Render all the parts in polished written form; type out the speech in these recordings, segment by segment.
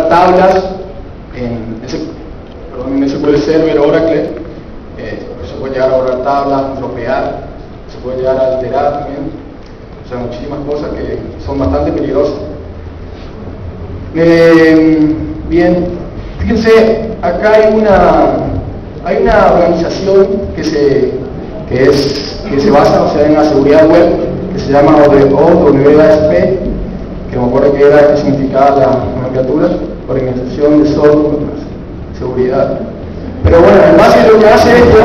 llevar tablas en SQL Server, Oracle, se puede llegar a borrar tablas, dropear, se puede llegar a alterar también, o sea, muchísimas cosas que son bastante peligrosas. Bien, fíjense, acá hay una organización que se basa, o sea, en la seguridad web, que se llama OWASP, que me acuerdo que significaba la nomenclatura, Organización de Software Seguridad. Pero bueno, en base a lo que hace esto,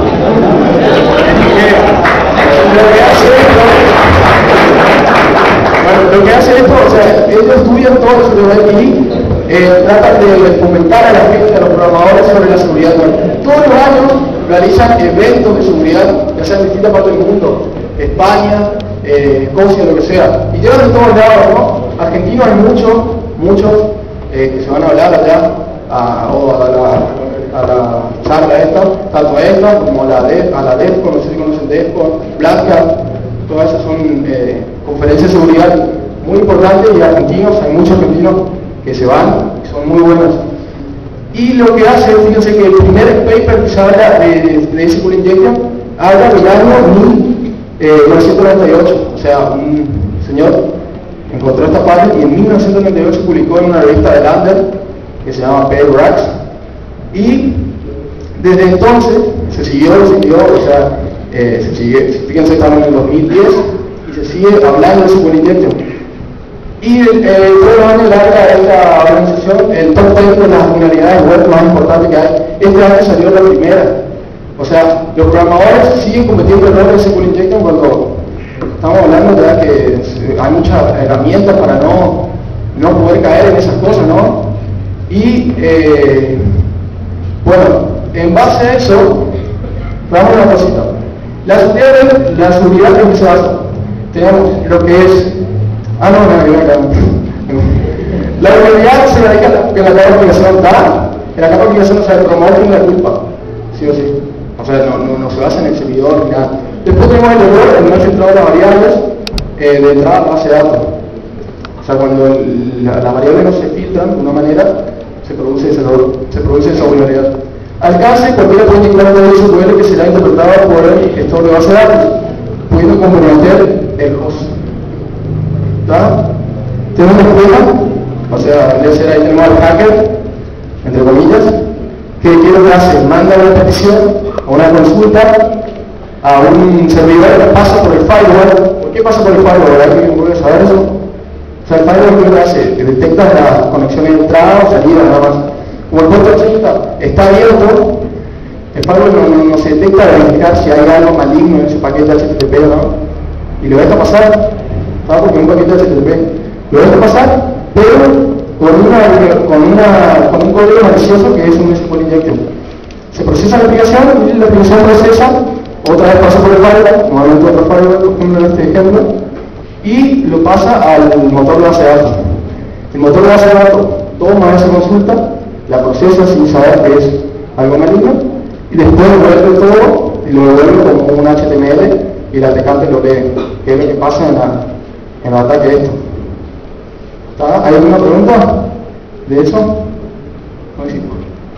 lo que hace esto, o sea, ellos estudian todo eso de web y tratan de fomentar a la gente, a los programadores sobre la seguridad web. Todos los años realizan eventos de seguridad, ya sea en distintas partes del mundo, España, Escocia, lo que sea, y llevan de todos lados, ¿no? Argentinos hay muchos que se van a hablar allá a la charla esta, tanto a esta como a la DEFCON, no sé si conocen DEFCON, Black Hat, todas esas son conferencias de seguridad muy importantes, y hay muchos argentinos que se van, que son muy buenos. Y lo que hace, fíjense que el primer paper que se habla de SQL Injection habla del año 1998, o sea, un señor encontró esta página y en 1998 publicó en una revista de Lander que se llama PaperX, y desde entonces se siguió, o sea, fíjense, estamos en el 2010 y se sigue hablando de SQL Injection. Y todos los años larga esta organización el top 10 de las vulnerabilidades web más importantes que hay. Este año salió la primera. O sea, los programadores siguen cometiendo errores en SQL Injection cuando estamos hablando ya que hay muchas herramientas para no poder caer en esas cosas, ¿no? Y bueno, en base a eso, vamos a una cosita. La seguridad en que se basa. Tenemos lo que es... la vulnerabilidad se radica en la capa de aplicación da, en la capa de aplicación, o sea, el programador tiene la culpa, sí o sí. O sea, no se basa en el servidor ni nada. Después tenemos el error en no filtrar las variables de entrada a la base de datos. O sea, cuando las variables no se filtran de una manera, se produce ese error, se produce esa vulnerabilidad. Alcance, cualquiera puede indicar un SQL que será interpretado por el gestor de base de datos, pudiendo comprometer el host. ¿Está? Tenemos un problema, o sea, ahí tenemos al hacker, entre comillas, que lo que hace, manda una petición o una consulta a un servidor que pasa por el firewall. ¿Por qué pasa por el firewall? ¿Alguien puede saber eso? O sea, el firewall, ¿qué lo que hace? Detecta la conexión de entrada o salida, nada más. Como el puerto 80 está abierto, el firewall no se detecta de verificar si hay algo maligno en ese paquete HTTP o no, y lo deja pasar, ¿sabes? Porque un paquete HTTP lo deja pasar, pero con un código malicioso que es un SQL Injection. Se procesa la aplicación y la aplicación procesa, otra vez pasa por el firewall, nuevamente otro firewall, por ejemplo, en este ejemplo, y lo pasa al motor de base de datos. El motor de base de datos toma esa consulta, la procesa sin saber que es algo maligno, y después devuelve todo y lo devuelve como un HTML, y el atacante lo lee, que es lo que pasa en el ataque esto. ¿Hay alguna pregunta de eso? No, sí.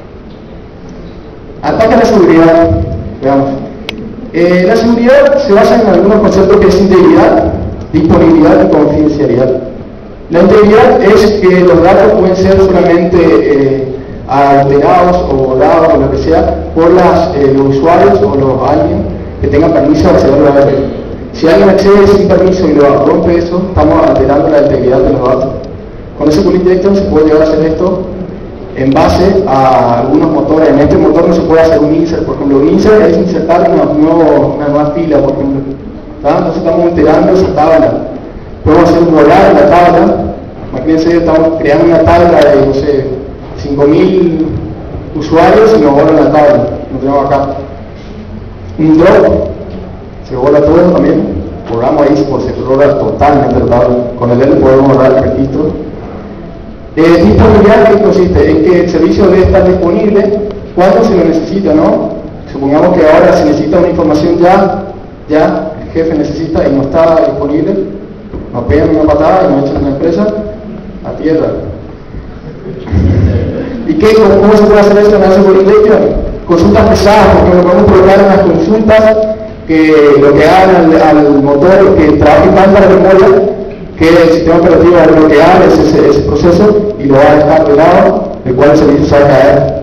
Ataque a la seguridad. Veamos. La seguridad se basa en algunos conceptos que es integridad, disponibilidad y confidencialidad. La integridad es que los datos pueden ser solamente alterados o borrados o lo que sea por los usuarios o alguien que tenga permiso de acceder a la red. Si alguien accede sin permiso y lo rompe eso, estamos alterando la integridad de los datos. Con SQL Injection se puede llegar a hacer esto en base a algunos motores. En este motor no se puede hacer un insert, por ejemplo. Un insert es insertar una nueva fila, por ejemplo. Entonces estamos alterando esa tabla. Podemos hacer volar la tabla. Imagínense, estamos creando una tabla de, no sé, 5.000 usuarios y nos borran la tabla. Lo tenemos acá. Un drop, se borra todo también. Borramos ahí, pues se borra totalmente la tabla. Con el L podemos borrar el registro. Disponibilidad, ¿qué consiste? En que el servicio debe estar disponible cuando se lo necesita, ¿no? Supongamos que ahora se necesita una información ya el jefe necesita y no está disponible, nos pegan una patada y nos echan a la empresa a tierra. ¿Y cómo se puede hacer esto en Ansible Injection? Consultas pesadas, porque lo podemos colocar unas consultas que lo que hagan al motor que trabaje tanto la memoria que el sistema operativo va a bloquear ese proceso y lo va a dejar de lado, el cual el servicio se va a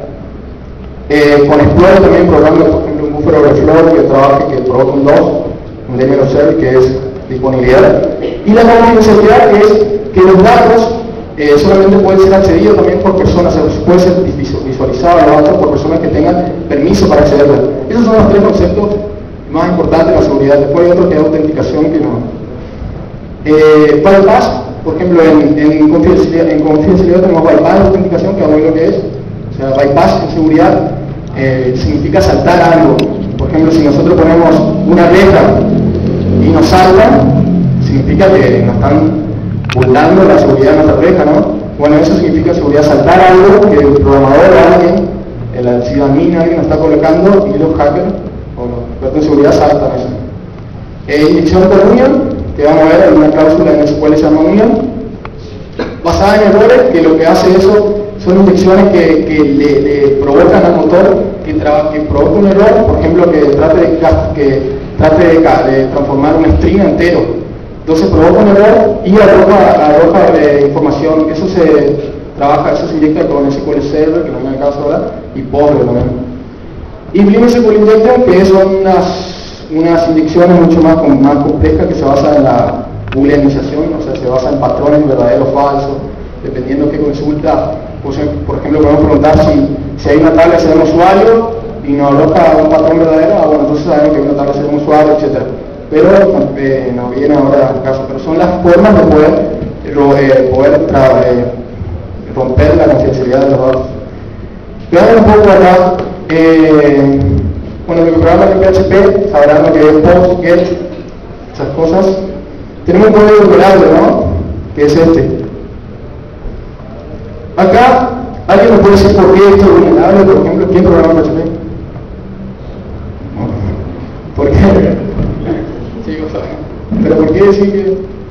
caer. Con Explorer también programamos, por ejemplo, un buffer overflow que trabaje, que provoca un loss, un DMLOCL, que es disponibilidad. Y la confidencialidad es que los datos solamente pueden ser accedidos también por personas, o sea, puede ser visualizados los datos por personas que tengan permiso para accederlos. Esos son los tres conceptos más importantes de la seguridad. Después hay otro que es autenticación, que no. Bypass, por ejemplo, en confidencialidad tenemos bypass de autenticación, que vamos a ver lo que es. O sea, bypass en seguridad significa saltar algo. Por ejemplo, si nosotros ponemos una reja y nos saltan, significa que nos están burlando la seguridad de nuestra reja, ¿no? Bueno, eso significa seguridad, saltar algo que el programador o alguien, el ciudadanía, alguien está colocando y los hackers o los expertos en seguridad saltan eso. Inyección por unión, que vamos a ver, hay una cláusula en SQL que se llama unión, basada en errores, que lo que hace eso son inyecciones que le provocan al motor que provoca un error, por ejemplo, que trate de transformar un string entero. Entonces provoca un error y arroja información. Eso se inyecta con SQL Server, que no es el caso ahora, y Postgre también. Y Implement SQL Injection, que son unas inyecciones mucho más complejas que se basan en la booleanización, o sea, se basan en patrones verdadero o falso, dependiendo qué consulta. Por ejemplo, podemos preguntar si hay una tabla de un usuario y nos arroja un patrón verdadero, bueno, entonces sabemos que hay una tabla de un usuario, etc. Pero no viene ahora al caso, pero son las formas de poder romper la confidencialidad de los datos. Veamos un poco acá, bueno, el programa de PHP sabrán lo que es post, get, esas cosas. Tenemos un código vulnerable, ¿no? Que es este. Acá, ¿alguien me puede decir por qué esto es vulnerable? Por ejemplo, ¿quién programa PHP? ¿Por qué? Sí, vos sabés. ¿Pero por qué decir que...?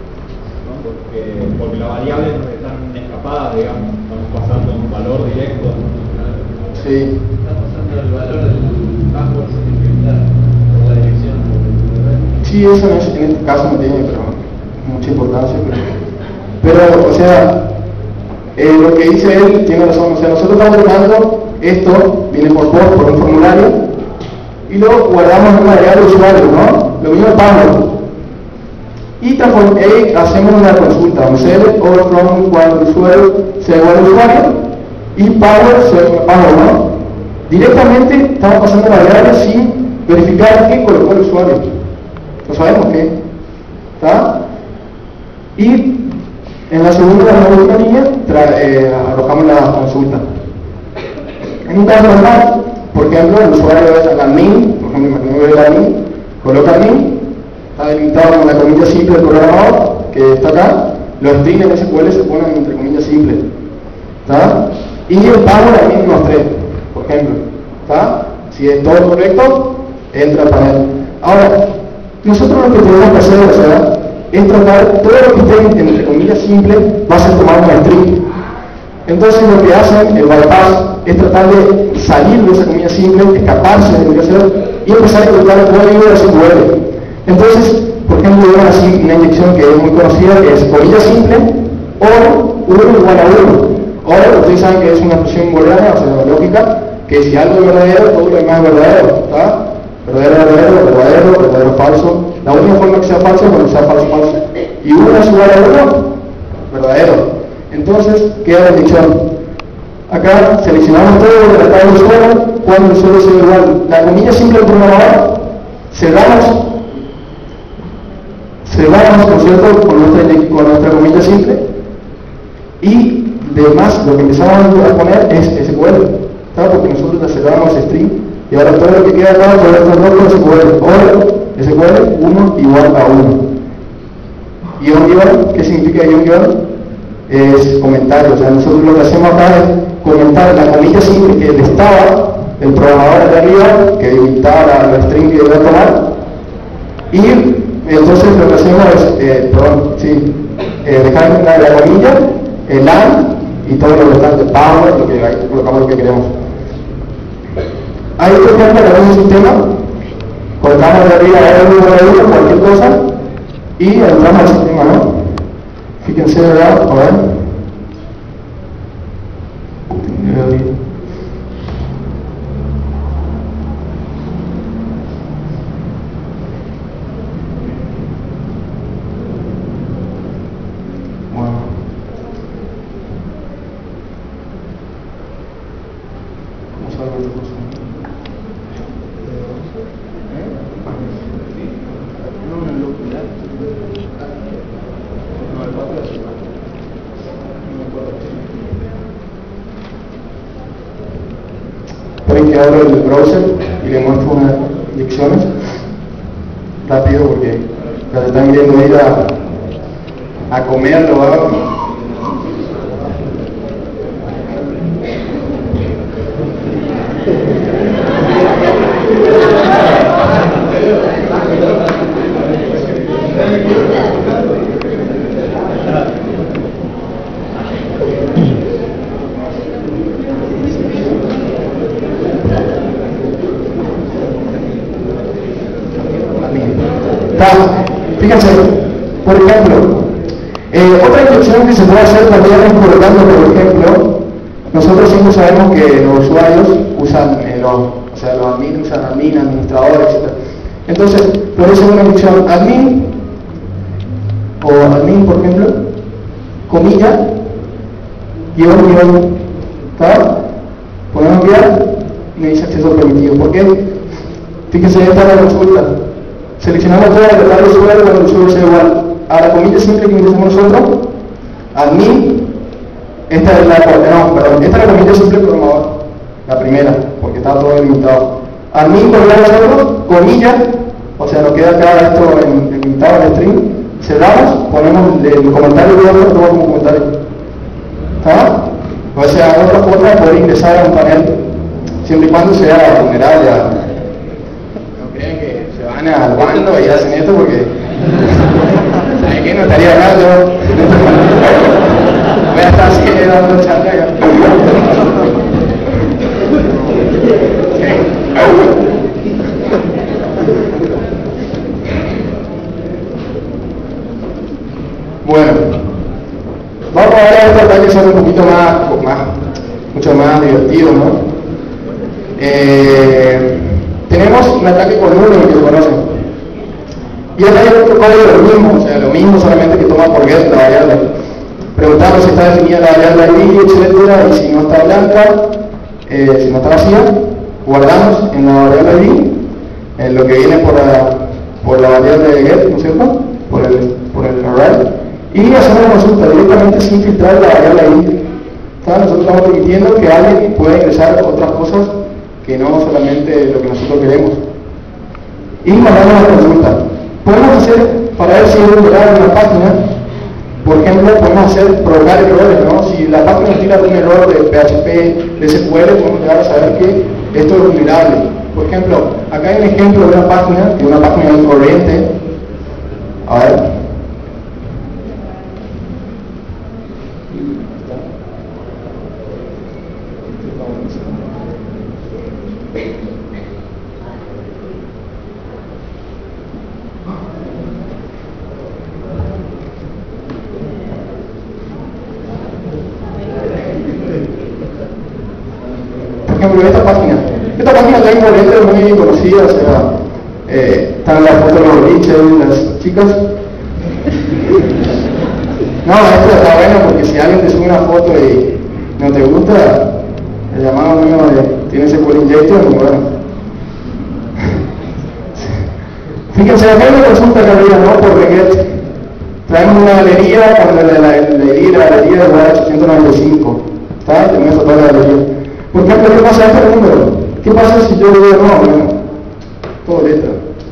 No, porque las variables no están escapadas, digamos. Estamos pasando un valor directo. Sí. Está pasando el valor del password sin implementar por la dirección. Sí, eso en este caso no tiene mucha importancia. Pero, o sea, lo que dice él tiene razón. O sea, nosotros estamos ordenando esto, viene por un formulario, y lo guardamos en una variable de usuario, ¿no? Lo mismo password. Y hacemos una consulta, un set overflow cuando el usuario sea igual al usuario y password sea password, ¿no? Directamente estamos pasando la variable sin verificar qué colocó el usuario. No sabemos qué. ¿Está? Y en la segunda y la última línea arrojamos la consulta. En un caso normal, por ejemplo, el usuario es el admin, por ejemplo, imaginemos el admin, coloca admin, está delimitado con la comilla simple del programador, que está acá, los strings en SQL se ponen entre comillas simples, ¿está? Y el password admin unos 3, por ejemplo, ¿está? Si es todo correcto, entra al panel. Ahora, nosotros lo que tenemos que hacer, o sea, es tratar todo lo que esté entre comillas simple, va a ser tomar una string. Entonces lo que hacen el bypass es tratar de salir de esa comilla simple, escaparse de lo que hacer y empezar a colocar el código de SQL. Entonces, por ejemplo, hay una inyección que es muy conocida, que es comilla simple, or 1 igual a 1. Or, ustedes saben que es una expresión booleana, o sea, lógica, que si algo es verdadero, todo lo demás es verdadero, ¿está? Verdadero, falso. La única forma que sea falso es cuando sea falso. Y 1 es igual a 1, verdadero. Entonces, queda la inyección. Acá seleccionamos todo de la tabla de usuario, cuando el usuario sea igual. La comilla simple del programador, cerramos, ¿no es cierto?, con nuestra comilla simple. Y demás, lo que empezamos a poner es SQL, ¿está? Porque nosotros la cerramos string. Y ahora todo lo que queda acá, todo esto es SQL. Ahora, SQL 1 igual a 1. Ion igual, ¿qué significa ion igual? Es comentario, o sea, nosotros lo que hacemos acá es comentar la comilla simple que estaba el programador de arriba, que dictaba la string que iba a tomar, y entonces lo que hacemos es, dejar la comilla, el and, y todo lo restante, power, lo que ahí colocamos lo que queremos. Ahí, por ejemplo, tenemos un sistema, colocamos de arriba R1, cualquier cosa, y entramos al sistema, ¿no? Fíjense, ¿verdad? A ver. Esperen que abro el browser y le muestro unas lecciones rápido porque las están viendo ir a comerlo, ¿verdad? Fíjense, por ejemplo, otra instrucción que se puede hacer también es colocando, por ejemplo, nosotros siempre sabemos que los usuarios usan, los admin usan admin, administrador, etc. Entonces, por eso una instrucción admin, o admin, por ejemplo, comilla, guión, ¿está? Podemos enviar y me dice acceso permitido. ¿Por qué? Fíjense, esta es la consulta. Seleccionamos toda la letra del usuario cuando el usuario sea igual a la comilla simple que utilizamos nosotros, admin, esta es la comilla simple programador, la primera, porque está todo delimitado. Admin por nosotros, comilla, o sea, nos queda acá esto limitado en el string, cerramos, ponemos el comentario de otro, todo como comentario. ¿Está? O sea, otra forma de poder ingresar a un panel, siempre y cuando sea vulnerable a... al bando y hacen esto porque ¿sabes qué? No estaría acá yo voy a estar así dando chanta acá. Bueno, vamos a ver estos ataques son un poquito mucho más divertidos, ¿no? Tenemos un ataque con número que se conocen. Y acá hay otro código lo mismo, solamente que toma por get la variable. Preguntamos si está definida la variable ID, etcétera, y si no está blanca, si no está vacía, guardamos en la variable ID, en lo que viene por la variable de get, ¿no es cierto? Por el array, y hacemos la consulta directamente sin filtrar la variable ID. Nosotros estamos permitiendo que alguien pueda ingresar otras cosas que no solamente lo que nosotros queremos. Y mandamos la consulta. Podemos hacer, para ver si es vulnerable una página, por ejemplo, podemos provocar errores, ¿no? Si la página tira un error de PHP, de SQL, podemos llegar a saber que esto es vulnerable. Por ejemplo, acá hay un ejemplo de una página corriente. A ver. Esta página ya corriente es muy conocida, o sea, están las fotos de los boliches, las chicas. No, esto está bueno porque si alguien te sube una foto y no te gusta, el llamado mío tiene ese call injection, y bueno. Fíjense, acá hay una consulta que había, ¿no? Por reget. Traemos una galería, cuando la galería es igual a 895. ¿Está? Tenemos toda la galería. Por ejemplo, ¿qué pasa a este número? ¿Qué pasa si yo le digo no? Bueno, todo letra.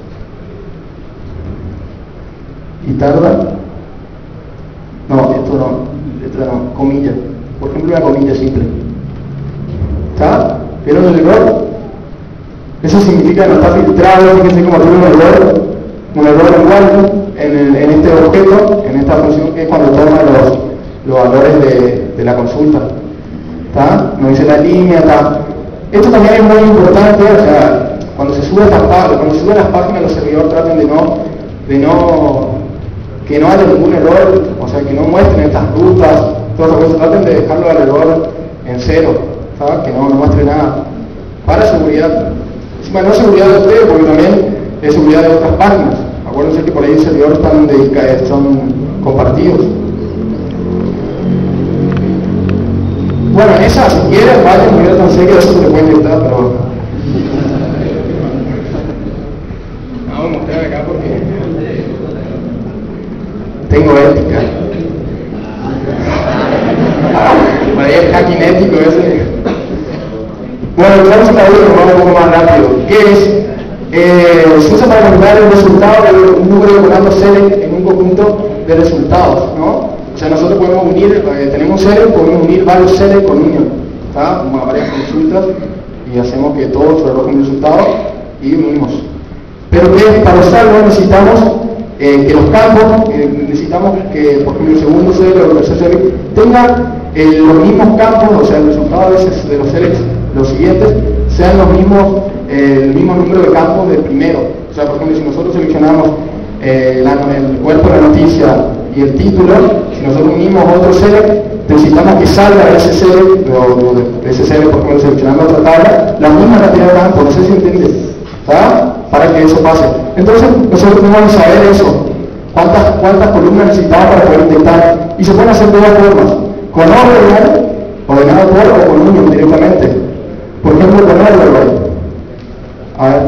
¿Y tarda? No, esto no, letra no, comilla. Por ejemplo, una comilla simple. ¿Está? ¿Vieron el error? Eso significa que no está filtrado, fíjense cómo tiene un error igual en este objeto, en esta función que es cuando toma los valores de de la consulta. ¿Está? Nos dice la línea, ¿está? Esto también es muy importante, o sea, cuando se suben las páginas, los servidores traten de que no haya ningún error, o sea, que no muestren estas rutas, todas esas cosas, traten de dejarlo al error en cero, ¿sabes? Que no muestre nada. Para seguridad, encima no seguridad de ustedes, porque también es seguridad de otras páginas. Acuérdense que por ahí los servidores son compartidos. Bueno, en esa, si quieren, vayan, diviértanse, que eso se le puede inyectar, pero... No, vamos a mostrar acá porque... Tengo ética. Por ahí el hacking ético ese. Bueno, vamos a ver un poco más rápido. ¿Qué es? Se usa para calcular el resultado de un número de comandos select en un conjunto de resultados, ¿no? O sea, nosotros podemos unir, tenemos select, podemos unir varios select con union, ¿está? Como varias consultas, y hacemos que todos se arrojen el resultado y unimos. Pero que para usarlo necesitamos que los campos, necesitamos que, por ejemplo, el segundo select o el tercer select tengan los mismos campos, o sea, el resultado a veces de los selects, los siguientes, sean los mismos, el mismo número de campos del primero. O sea, por ejemplo, si nosotros seleccionamos el cuerpo de la noticia y el título, si nosotros unimos otro select, necesitamos que salga de ese select, de ese select, por ejemplo, seleccionando otra tabla, la misma cantidad de campos, no sé si entiendes, ¿está? Para que eso pase. Entonces, nosotros tenemos que saber eso, cuántas columnas necesitamos para poder intentar, y se pueden hacer de dos formas, con ordenado por o con union directamente. Por ejemplo, con ordenado. A ver.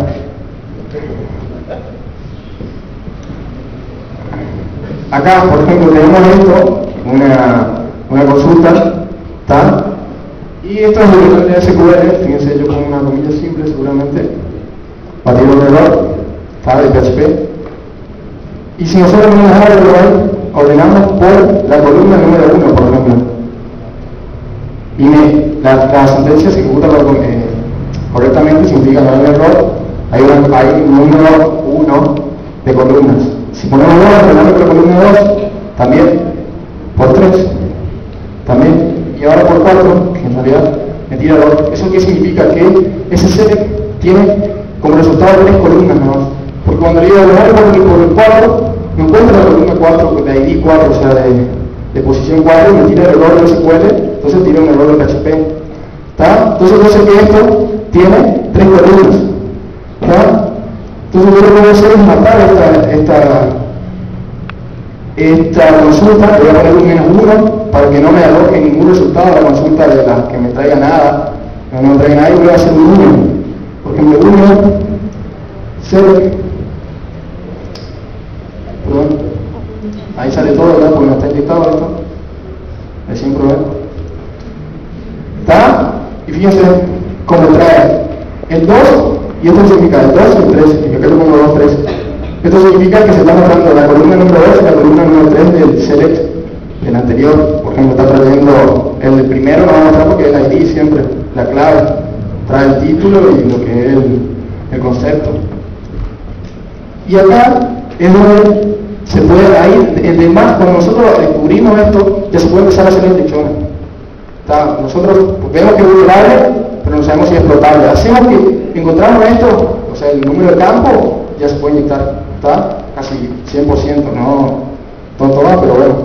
Acá, por ejemplo, tenemos esto, una consulta, ¿está? Y esto es de SQL, fíjense, yo pongo una comilla simple seguramente, para tirar un error, ¿está? De PHP. Y si nosotros ordenamos por la columna número 1, por ejemplo, y la sentencia se ejecuta correctamente, significa no hay un error, hay un número 1 de columnas. Si ponemos 2, ordenamos por la columna 2, también, por 3, también, y ahora por 4, que en realidad me tira 2. ¿Eso qué significa? Que ese select tiene como resultado 3 columnas nada más. Porque cuando le digo ordenar por el 4, no encuentra la columna 4, de ID 4, o sea, de posición 4, y me tira el error de SQL, entonces tira un error de PHP. ¿Está? Entonces yo sé que esto tiene 3 columnas. ¿Está? Entonces yo lo que voy a hacer es matar esta consulta, le voy a poner un -1 para que no me aloje ningún resultado de la consulta de la que me traiga nada, no me traiga nada, y voy a hacer un union. Por ejemplo, union select, perdón, ahí sale todo, ¿verdad? Porque no está inyectado esto, recién probé. ¿Está? Y fíjense cómo trae el 2, y esto significa el 2 y el 3, significa que es como 2, 3. Esto significa que se está mostrando la columna número 2 y la columna número 3 del select, del anterior. Por ejemplo, está trayendo el del primero, no va a mostrar porque es el ID siempre, la clave. Trae el título y lo que es el concepto. Y acá es donde se puede, ahí, el demás, cuando nosotros descubrimos esto, ya se puede empezar a hacer la inyección. Nosotros vemos que es vulnerable, pero no sabemos si es explotable. Hacemos que encontramos esto, o sea, el número de campo, ya se puede inyectar, ¿está? Casi 100%, no tonto más, pero bueno.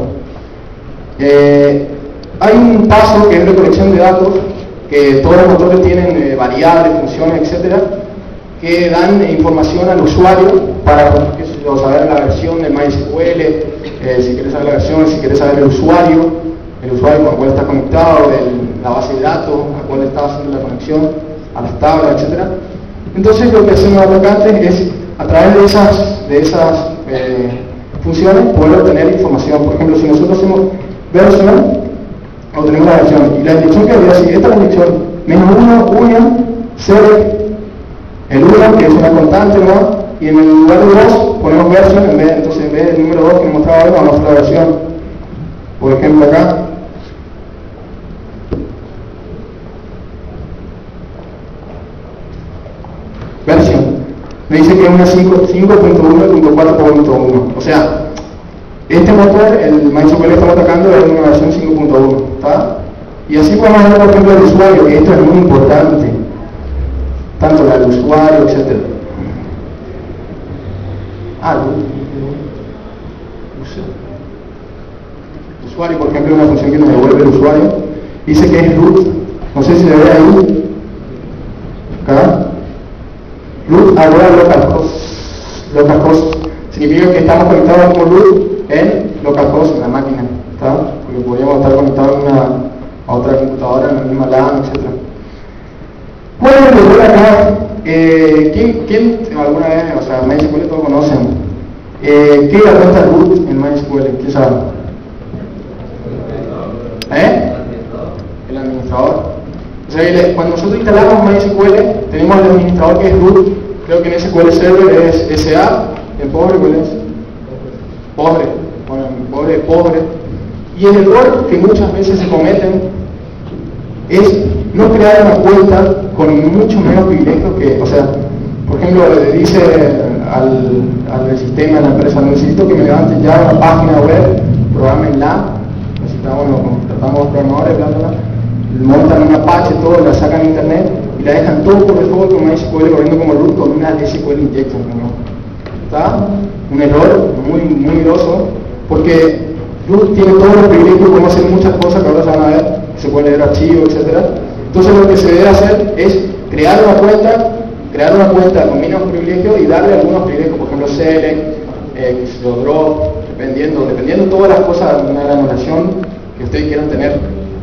Hay un paso que es recolección de datos, que todos los motores tienen variables, funciones, etcétera, que dan información al usuario para saber la versión de MySQL, si quieres saber la versión, si quieres saber el usuario con el cual está conectado, la base de datos a cual está haciendo la conexión, a las tablas, etc. Entonces lo que hacemos los atacantes es, a través de esas funciones, poder obtener información. Por ejemplo, si nosotros hacemos versión, obtenemos la versión, y la inyección que había así, esta es la inyección, -1, union, select, el 1, que es una constante, ¿no? Y en el lugar de 2 ponemos versión, entonces en vez del número 2 que me mostraba hoy, vamos a mostrar la versión. Por ejemplo acá, versión, me dice que es una 5.1.4.1, o sea, este motor, el MySQL que estamos atacando es una versión 5.1, ¿está? Y así podemos ver, por ejemplo, el usuario, que esto es muy importante, tanto la del usuario, etc. Usuario, por ejemplo, es una función que nos devuelve el usuario. Dice que es root, no sé si se ve ahí. Acá. Root ahora localhost. Significa que estamos conectados como root en localhost, en la máquina. ¿Está? Porque podríamos estar conectados a otra computadora en la misma LAN, etc. ¿Cuál es el error acá? ¿Quién alguna vez, o sea, MySQL todos conocen? ¿Qué es la cuenta root en MySQL? ¿Quién sabe? El administrador. O sea, cuando nosotros instalamos MySQL, tenemos el administrador que es root. Creo que en SQL Server es SA. ¿En pobre cuál es? Pobre. Bueno, en pobre. Y el error que muchas veces se cometen es no crear una cuenta con mucho menos privilegios que, o sea, por ejemplo, le dice al sistema de la empresa, necesito que me levanten ya una página web, programenla, contratamos programadores, bla, bla, bla, montan un Apache, todo, la sacan a internet y la dejan todo por default con MySQL corriendo como root con una SQL injection, ¿no? ¿Está? Un error muy grosso, porque root tiene todos los privilegios, como hacer muchas cosas que ahora se van a ver, se puede leer archivos, etc. Entonces lo que se debe hacer es crear una cuenta con mínimos privilegios y darle algunos privilegios, por ejemplo select, drop, dependiendo de todas las cosas, una granulación que ustedes quieran tener.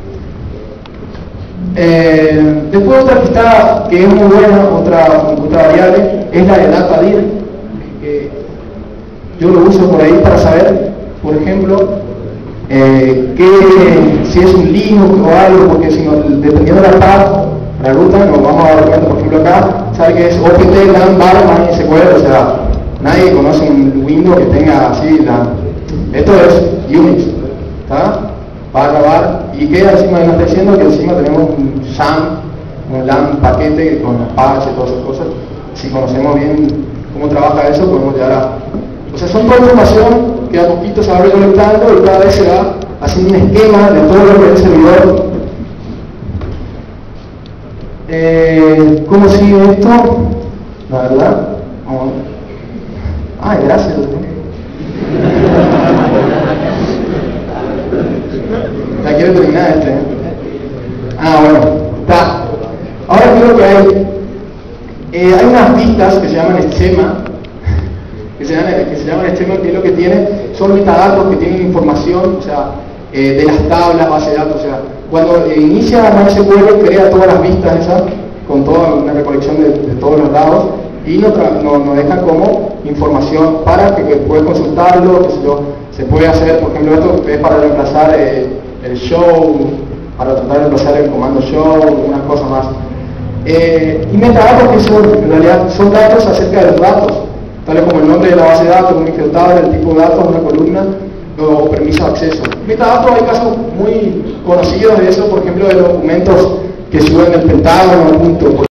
Después otra que está, que es muy buena, otra variable, es la de datadir, que yo lo uso por ahí para saber, por ejemplo, si es un Linux o algo, porque si no, dependiendo de la path, la ruta, nos vamos a dar cuenta, por ejemplo acá, sabe que es opt lan bar MySQL, o sea, nadie conoce un Windows que tenga así, esto es Unix, ¿está? Bar, y queda encima de lo que está diciendo, que encima tenemos un SAM, un LAN paquete con Apache, todas esas cosas. Si conocemos bien cómo trabaja eso, podemos llegar a... O sea, son toda información que a poquito se va recolectando y cada vez se va haciendo un esquema de todo lo que es el servidor. ¿Cómo sigue esto? La verdad. Ay, gracias. La quiero terminar bueno, está. Ahora creo que hay unas vistas que se llaman esquema, que se llaman esquema, que es lo que tiene, son metadatos que tienen información, o sea, de las tablas, base de datos, o sea, cuando inicia MySQL crea todas las vistas esas, con toda una recolección de todos los datos, y nos deja como información para que puedas consultarlo, qué sé yo, se puede hacer, por ejemplo, esto es para reemplazar el show, para tratar de reemplazar el comando show, unas cosas más. Y metadatos que en realidad son datos acerca de los datos, tales como el nombre de la base de datos, un ejecutable, el tipo de datos, una columna, o permiso de acceso. Metadatos, hay casos muy conocidos de eso, por ejemplo, de documentos que suben del Pentágono,